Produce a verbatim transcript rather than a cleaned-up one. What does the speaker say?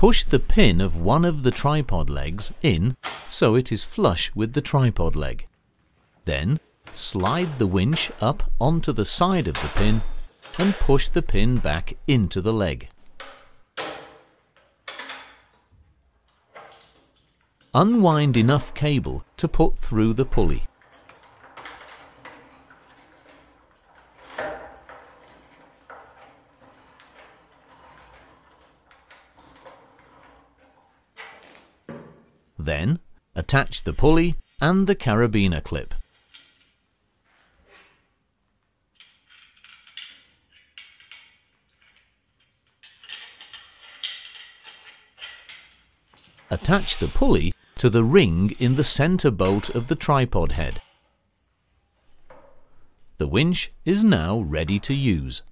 Push the pin of one of the tripod legs in so it is flush with the tripod leg. Then slide the winch up onto the side of the pin and push the pin back into the leg. Unwind enough cable to put through the pulley. Then attach the pulley and the carabiner clip. Attach the pulley to the ring in the center bolt of the tripod head. The winch is now ready to use.